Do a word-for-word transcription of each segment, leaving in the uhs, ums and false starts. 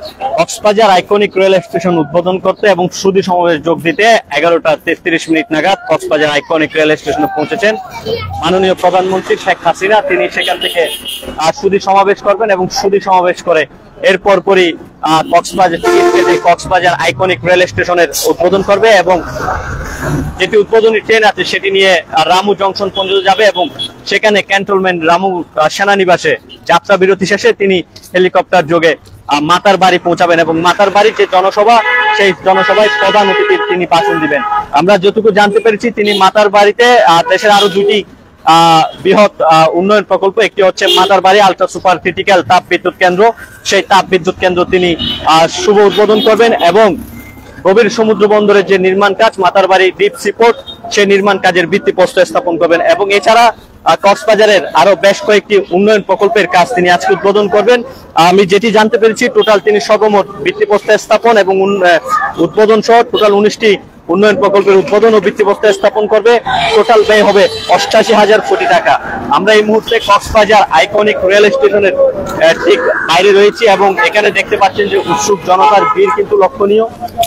Cox's Bazar iconic rail station উদ্বোধন করতে এবং সুধী সমাবেশ যোগ দিতে এগারোটা তেত্রিশ মিনিট নাগাদ কক্সবাজার আইকনিক রেল স্টেশনে পৌঁছেছেন মাননীয় প্রধানমন্ত্রী শেখ হাসিনা। তিনি সেখান থেকে সুধী সমাবেশ করবেন এবং সুধী সমাবেশ করে এরপর পরই কক্সবাজার টিকিট কেটে কক্সবাজার আইকনিক রেল স্টেশনের উদ্বোধন করবে এবং যেটি উদ্বোধনী ট্রেন আছে সেটি নিয়ে রামু জংশন পর্যন্ত যাবে এবং সেখানে ক্যান্টনমেন্ট রামু সেনানিবাসে যাত্রা বিরতি শেষে তিনি হেলিকপ্টার যোগে মাতার বাড়ি পৌঁছাবেন এবং মাতার বাড়ির যে জনসভা সেই জনসভায় প্রধান অতিথি তিনি ভাষণ দিবেন। আমরা যতটুকু জানতে পেরেছি তিনি মাতার বাড়িতে দেশের আরো দুটি আহ বৃহৎ উন্নয়ন প্রকল্প, একটি হচ্ছে মাতার বাড়ি আলট্রা সুপার ক্রিটিক্যাল তাপ বিদ্যুৎ কেন্দ্র, সেই তাপ বিদ্যুৎ কেন্দ্র তিনি আহ শুভ উদ্বোধন করবেন এবং গভীর সমুদ্র বন্দরের যে নির্মাণ কাজ মাতার বাড়ি ডিপ সিপোর্ট সেই নির্মাণ কাজের ভিত্তিপ্রস্তর স্থাপন করবেন এবং এছাড়া কক্সবাজারের আরো বেশ কয়েকটি উন্নয়ন প্রকল্পের কাজ তিনি আজকে উদ্বোধন করবেন। আমি যেটি জানতে পেরেছি টোটাল তিনি সর্বমোট ভিত্তিপ্রস্তর স্থাপন এবং উদ্বোধন সহ টোটাল উনিশটি উন্নয়ন প্রকল্পের উদ্বোধন ও ভিত্তিপ্রস্তর স্থাপন করবে। টোটাল ব্যয় হবে অষ্টাশি হাজার কোটি টাকা। আমরা এই মুহূর্তে কক্সবাজার আইকনিক রেল স্টেশনের ঠিক বাইরে রয়েছি এবং এখানে দেখতে পাচ্ছেন যে উৎসুক জনতার ভিড় কিন্তু লক্ষণীয়।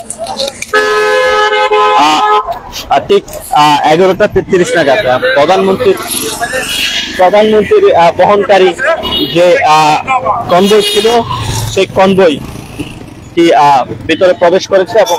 ঠিক এগারোটা তেত্রিশ নাগাদ প্রধানমন্ত্রীর প্রধানমন্ত্রীর বহনকারী যে কনভয় ছিল সেই কনভয় কি ভিতরে প্রবেশ করেছে এবং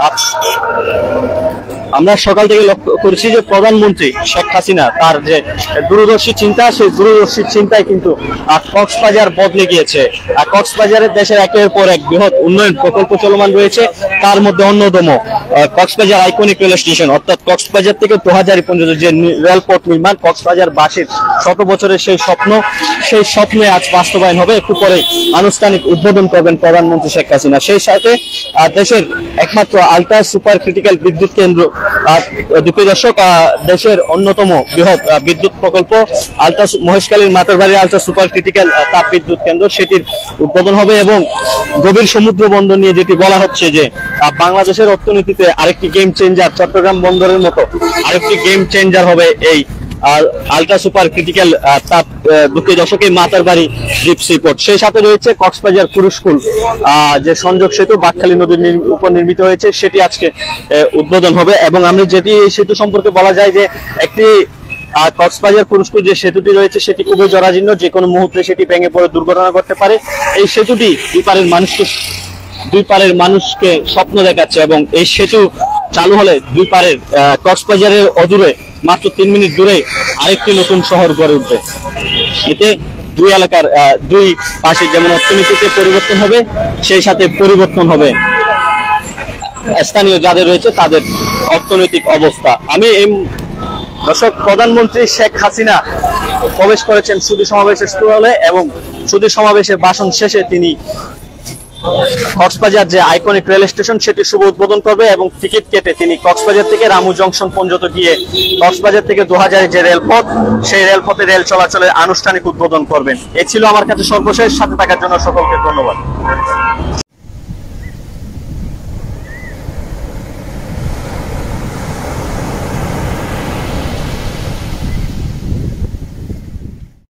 আমরা সকাল থেকে লক্ষ্য করছি যে প্রধানমন্ত্রী শেখ হাসিনা তার যে দূরদর্শী চিন্তা সেই দূরদর্শী চিন্তায় কিন্তু কক্সবাজার বদলে গিয়েছে। কক্সবাজারের দেশের একের পর এক বৃহৎ উন্নয়ন প্রকল্প চলমান রয়েছে, তার মধ্যে অন্যতম কক্সবাজার আইকনিক রেল স্টেশন অর্থাৎ কক্সবাজার থেকে দোহাজারি পর্যন্ত যে রেলপথ নির্মাণ কক্সবাজার বাসীর শত বছরের সেই স্বপ্ন, সেই স্বপ্নে আজ বাস্তবায়ন হবে। একটু পরে আনুষ্ঠানিক উদ্বোধন করবেন প্রধানমন্ত্রী শেখ হাসিনা। সেই সাথে দেশের একমাত্র আলট্রা সুপার ক্রিটিক্যাল বিদ্যুৎ কেন্দ্র দুই দশক দেশের অন্যতম বৃহৎ বিদ্যুৎ প্রকল্প আলট্রা মহেশখালীর মাতারবাড়ি আলট্রা সুপার ক্রিটিক্যাল তাপ বিদ্যুৎ কেন্দ্র সেটির উদ্বোধন হবে এবং গভীর সমুদ্র বন্দর নিয়ে যেটি বলা হচ্ছে যে বাংলাদেশের অর্থনীতিতে আরেকটি গেম চেঞ্জার, চট্টগ্রাম বন্দরের মতো আরেকটি গেম চেঞ্জার হবে এই আলট্রা সুপার ক্রিটিক্যাল তাপ দুই দশকে মাতার বাড়ি ডিপ সিপোর্ট। সেই সাথে রয়েছে কক্সবাজার কুরুস্কুল যে সংযোগ সেতু বাকখালী নদীর উপর নির্মিত হয়েছে সেটি আজকে উদ্বোধন হবে এবং আমরা যেটি এই সেতু সম্পর্কে বলা যায় যে একটি কক্সবাজার কুরুস্কুল যে সেতুটি রয়েছে সেটি খুবই জরাজীর্ণ, যে কোনো মুহূর্তে সেটি ভেঙে পড়ে দুর্ঘটনা করতে পারে। এই সেতুটি দুই পারের মানুষকে দুই পারের মানুষকে স্বপ্ন দেখাচ্ছে এবং এই সেতু চালু হলে দুই পারের কক্সবাজারের অদূরে মাত্র তিন মিনিট দূরে আরেকটি নতুন শহর গড়ে উঠবে। এতে দুই এলাকার দুই পাশে যেমন অর্থনীতিতে পরিবর্তন হবে সেই সাথে পরিবর্তন হবে স্থানীয় যাদের রয়েছে তাদের অর্থনৈতিক অবস্থা। আমি এই দর্শক প্রধানমন্ত্রী শেখ হাসিনা প্রবেশ করেছেন সুধী সমাবেশের স্থলে এবং সুধী সমাবেশের ভাষণ শেষে তিনি কক্সবাজার যে আইকনিক রেল স্টেশন সেটি শুভ উদ্বোধন করবে এবং টিকিট কেটে তিনি কক্সবাজার থেকে রামু জংশন পর্যন্ত গিয়ে কক্সবাজার থেকে দোহাজারি যে রেলপথ সেই রেলপথে রেল চলাচলের আনুষ্ঠানিক উদ্বোধন করবেন। এ ছিল আমার কাছে সর্বশেষ। সাথে থাকার জন্য সকলকে ধন্যবাদ।